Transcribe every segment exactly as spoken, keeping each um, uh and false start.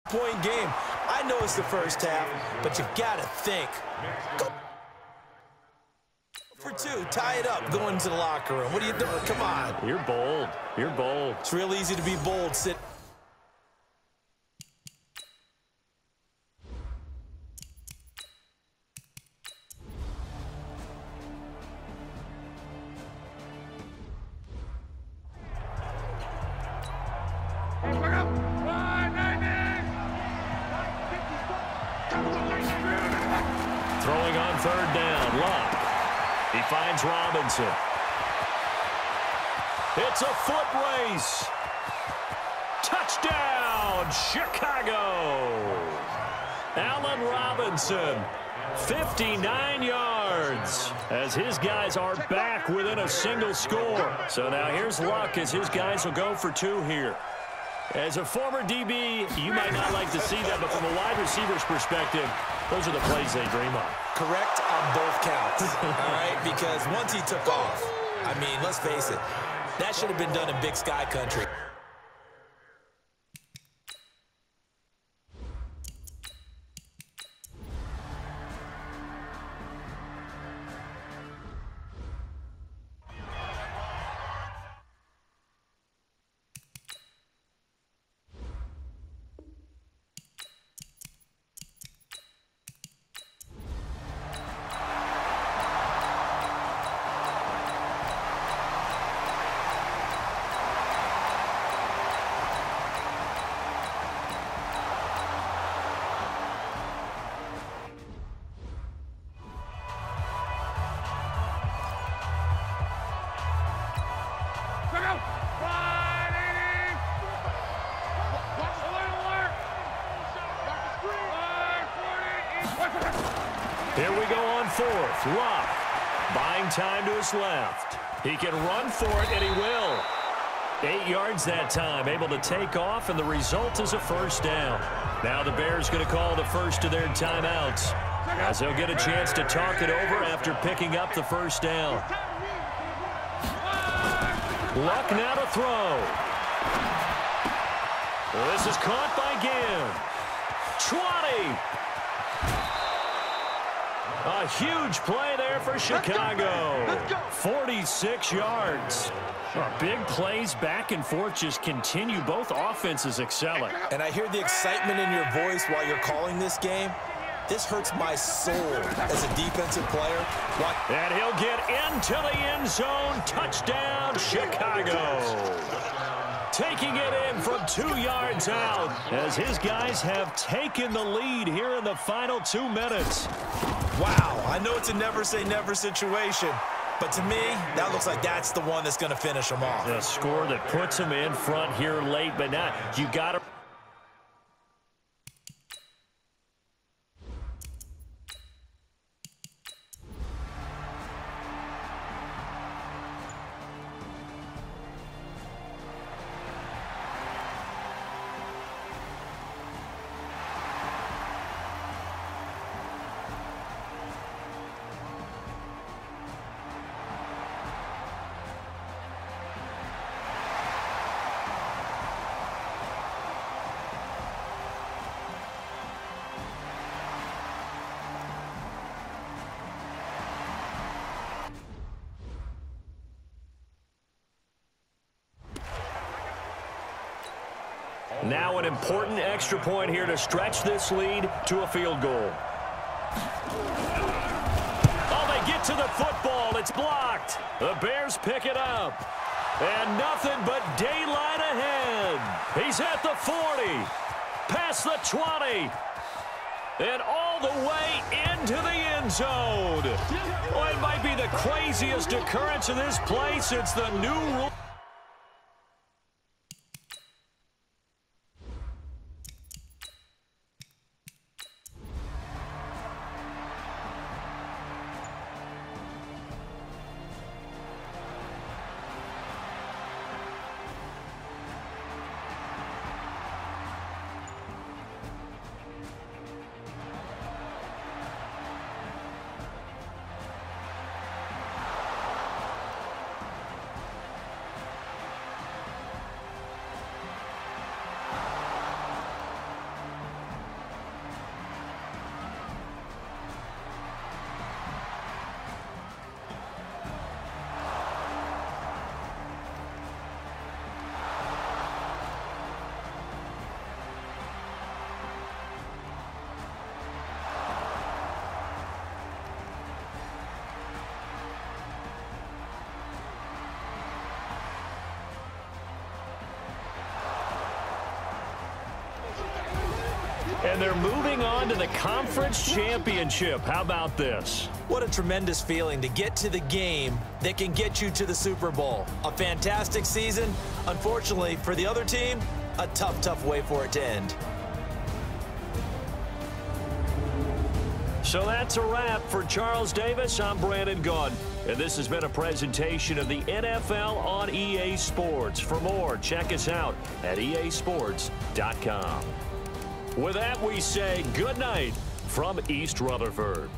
Point game. I know it's the first half, but you gotta think. Go for two, tie it up, go into the locker room. What are you doing? Come on. You're bold. You're bold. It's real easy to be bold. Sit. Throwing on third down, Luck. He finds Robinson. It's a foot race. Touchdown, Chicago. Allen Robinson, fifty-nine yards, as his guys are back within a single score. So now here's Luck as his guys will go for two here. As a former D B, you might not like to see that, but from a wide receiver's perspective, those are the plays they dream of. Correct on both counts, all right? Because once he took off, I mean, let's face it, that should have been done in Big Sky country. Here we go on fourth. Luck buying time to his left. He can run for it, and he will. Eight yards that time, able to take off, and the result is a first down. Now the Bears going to call the first of their timeouts, as they'll get a chance to talk it over after picking up the first down. Luck now to throw. This is caught by Ginn. twenty. A huge play there for Chicago. forty-six yards. Oh, big plays back and forth just continue. Both offenses excelling. And I hear the excitement in your voice while you're calling this game. This hurts my soul as a defensive player. What? And he'll get into the end zone. Touchdown, Chicago. Taking it in from two yards out as his guys have taken the lead here in the final two minutes. Wow, I know it's a never-say-never situation, but to me, that looks like that's the one that's going to finish them off. The score that puts them in front here late, but now you got to... Now an important extra point here to stretch this lead to a field goal. Oh, they get to the football. It's blocked. The Bears pick it up. And nothing but daylight ahead. He's at the forty. Past the twenty. And all the way into the end zone. Oh, it might be the craziest occurrence of this play since the new rule. And they're moving on to the conference championship. How about this? What a tremendous feeling to get to the game that can get you to the Super Bowl. A fantastic season. Unfortunately, for the other team, a tough, tough way for it to end. So that's a wrap. For Charles Davis, I'm Brandon Gaudin. And this has been a presentation of the N F L on E A Sports. For more, check us out at E A sports dot com. With that, we say good night from East Rutherford.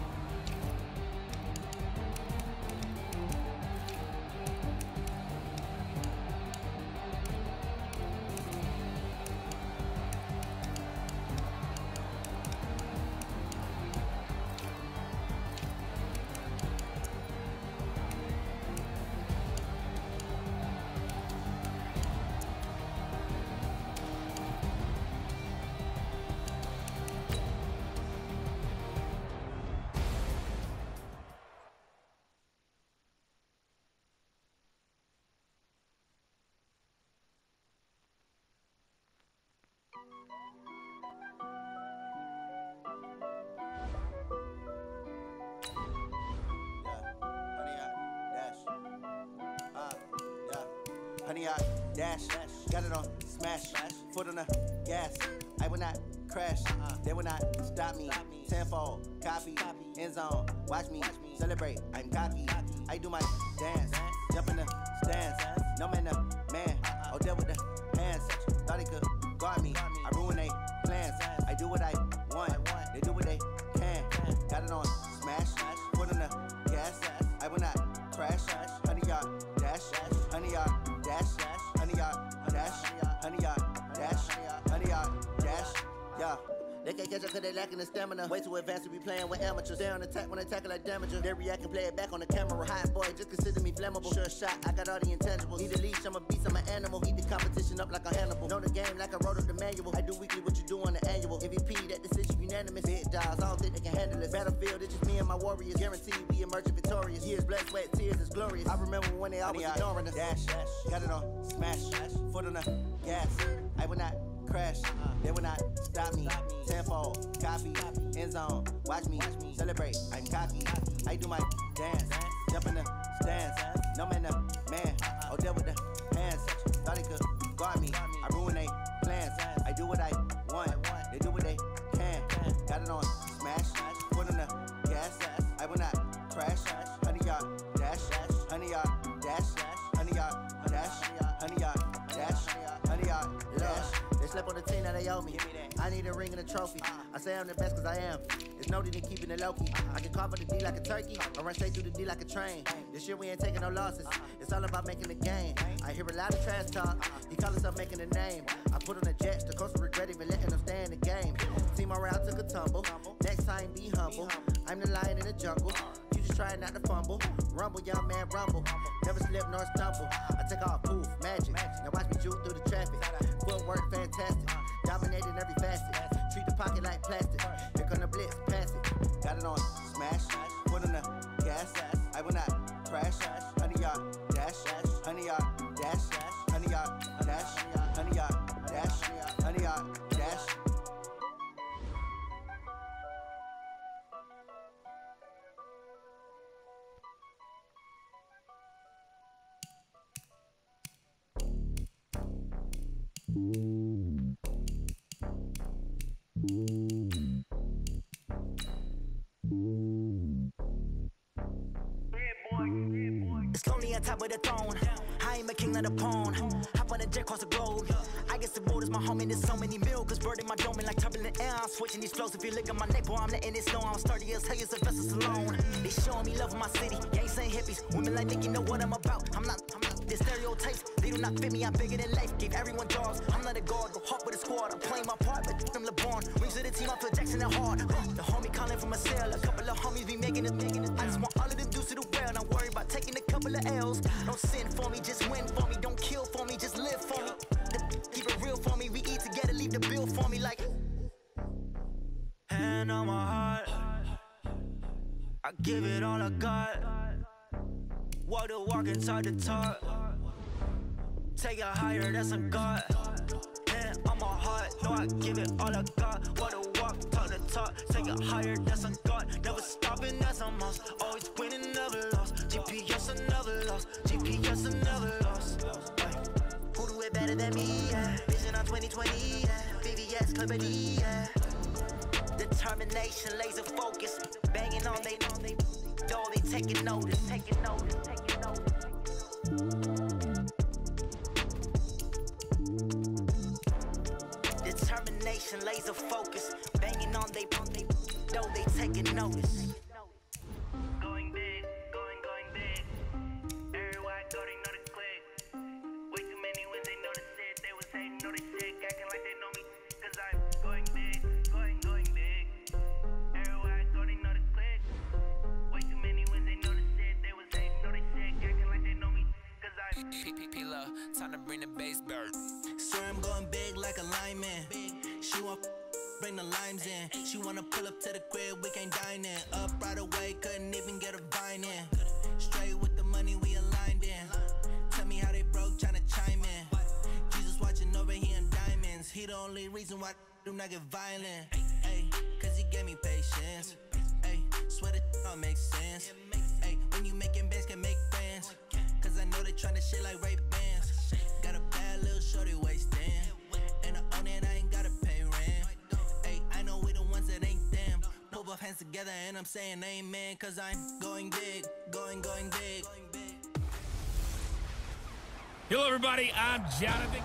Honey, I dash, got it on smash, foot on the gas. I will not crash, they will not stop me. Tenfold, copy, end zone, watch me celebrate. I'm cocky, I do my dance, jump in the stands. No man, the man, oh, deal with the hands. Thought he could guard me, I ruin they plans. I do what I want, they do what they can. Got it on smash, foot on the gas. I will not crash, honey, y'all dash, honey, y'all dash, honey, y'all dash, honey, y'all dash, honey, y'all dash, yeah. They can't catch up cause they lacking the stamina. Way too advanced to be playing with amateurs. They on attack when they tackle like damager. They react and play it back on the camera. Hot boy, just consider me flammable. Sure shot, I got all the intangibles. Need a leash, I'm a beast, I'm an animal. Eat the competition up like a Hannibal. Know the game like I wrote up the manual. I do weekly what you do on the annual. M V P, that decision unanimous. Big dogs, I don't think they can handle this. Battlefield, it's just me and my warriors. Guaranteed we emerge victorious. Years, blood, sweat, tears, it's glorious. I remember when they always ignoring us. Dash, got it on smash, foot on the gas. I will not crash, they will not stop me. Tenfold, copy, end zone, watch me celebrate. I'm cocky, I do my dance, jump in the stands. No man, the man, oh, deal with the hands. Thought he could guard me, I ruin they plans. I do what I want, they do what they can. Got it on smash, foot on the gas. I will not crash, honey, y'all dash, honey, y'all dash, honey, y'all dash, honey, y'all dash, honey, y'all dash. They slept on the team, now they owe me. I need a ring and a trophy. I say I'm the best cause I am. It's no need in keeping it low-key. I can carve up the D like a turkey, or run straight through the D like a train. This year we ain't taking no losses. It's all about making the game. I hear a lot of trash talk. He call himself making a name. I put on the jets, the coach will regret even letting them stay in the game. Team morale took a tumble. Next time be humble. I'm the lion in the jungle. You just trying not to fumble. Rumble, young man, rumble. Never slip nor stumble. I take off, poof, magic. Now watch me juke through the traffic. Footwork fantastic. Dominating every facet. Treat the pocket like plastic. Here come the blitz, pass it. Got it on smash, foot on the gas. I will not crash. Honey, y'all dash, honey, y'all dash, honey, y'all dash, honey, y'all dash, honey, y'all dash. It's lonely on top of the throne. I ain't a king, not a pawn. Hop on a jet across the globe. I guess the world is my home and there's so many milkers birding my dome like turbulent air. I'm switching these flows. If you look at my neck, boy, I'm letting it snow. I'm sturdy as hell, as a vessel alone. They showing me love in my city. Yeah, ain't saying hippies. Women like Nick, you know what I'm about. I'm not, I'm not. The stereotypes, they do not fit me. I'm bigger than life. Gave everyone jobs. I'm not a guard. Go hard with a squad. I'm playing my part, but I'm LeBron. Rings to the team, I feel Jackson and hard. The homie calling from a cell. A couple of homies be making it. I just want all of them dudes to the well. Don't worry about taking a couple of L's. Don't sin for me, just win for me. Don't kill for me, just live for me. Keep it real for me. We eat together, leave the bill for me like. Hand on my heart, I give it all I got. Walk the walk and talk the talk. Take it higher, that's a God. Hand on my heart, know I give it all I got. Walk the nigga higher, that's a god. Never stopping, that's a must. Always winning, never lost. G P S another loss. G P S another loss. Who do it better than me? Yeah. Vision on twenty twenty. Yeah. V V S clarity. Yeah. Determination, laser focus. Banging on they, on they. Though they taking notice, taking notice, taking notice. Determination, laser focus. Banging on they, on they. Though they taking notice. Going big, going, going big. Everywhere I go, they know the click. Way too many wins, they know the shit. They was hating, know they sick, acting like they know me. Cause I'm going big, going, going big. Everywhere I go, they know the click. Way too many wins, they know the shit. They was hating, know they sick, acting like they know me. Cause I'm P-P-P-Lo, time to bring the bass bird. Swear I'm going big like a lineman. She want bring the limes in. She wanna pull up to the crib, we can't dine in. Up right away, couldn't even get a vine in. Straight with the money we aligned in. Tell me how they broke, tryna chime in. Jesus watching over here in diamonds. He the only reason why I do not get violent. Ay, cause he gave me patience. Ay, swear that all makes sense. Ay, when you making bands, can make friends. Cause I know they tryna shit like Ray Bans. Got a bad little shorty wasting. And I own it, I ain't gotta pay rent. Ay, I know we the ones that ain't them. Pull both hands together and I'm saying amen. Cause I'm going big, going, going big. Hello, everybody. I'm Jonathan.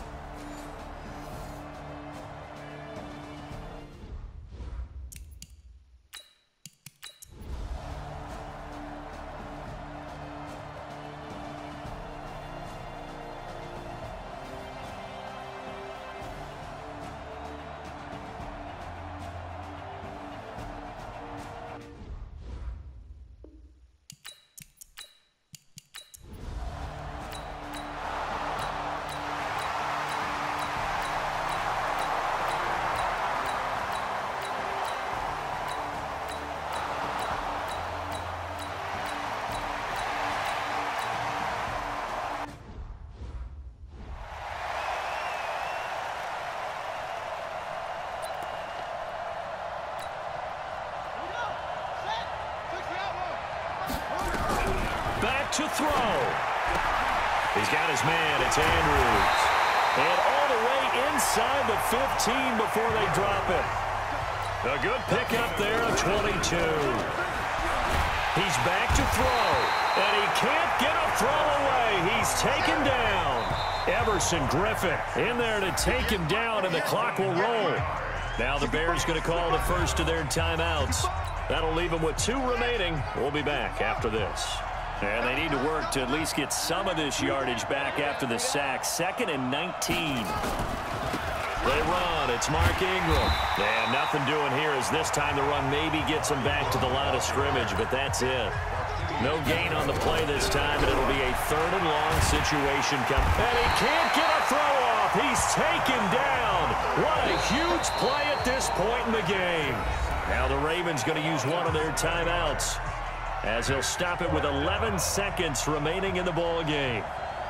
Back to throw. He's got his man. It's Andrews. And all the way inside the fifteen before they drop it. A good pickup there at twenty-two. He's back to throw. And he can't get a throw away. He's taken down. Everson Griffin in there to take him down, and the clock will roll. Now the Bears going to call the first of their timeouts. That'll leave them with two remaining. We'll be back after this. And they need to work to at least get some of this yardage back after the sack. Second and nineteen. They run. It's Mark Ingram. And nothing doing here as this time the run maybe gets them back to the line of scrimmage, but that's it. No gain on the play this time, and it'll be a third and long situation. And he can't get a throw off. He's taken down. What a huge play at this point in the game. Now the Ravens going to use one of their timeouts, as he'll stop it with eleven seconds remaining in the ball game.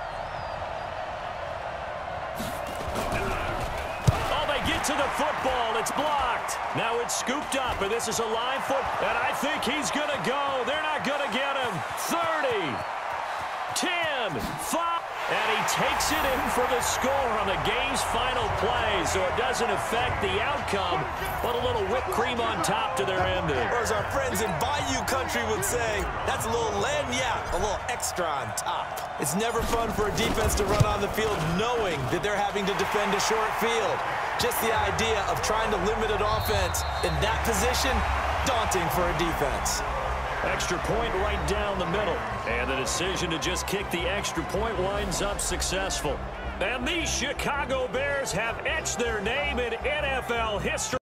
Oh, they get to the football. It's blocked. Now it's scooped up, and this is a line foot, and I think he's going to go. They're not going to get him. thirty, ten, five. And he takes it in for the score on the game's final play, so it doesn't affect the outcome, but a little whipped cream on top to their ending. Or as our friends in Bayou Country would say, that's a little lagniappe, a little extra on top. It's never fun for a defense to run on the field knowing that they're having to defend a short field. Just the idea of trying to limit an offense in that position, daunting for a defense. Extra point right down the middle. And the decision to just kick the extra point winds up successful. And these Chicago Bears have etched their name in N F L history.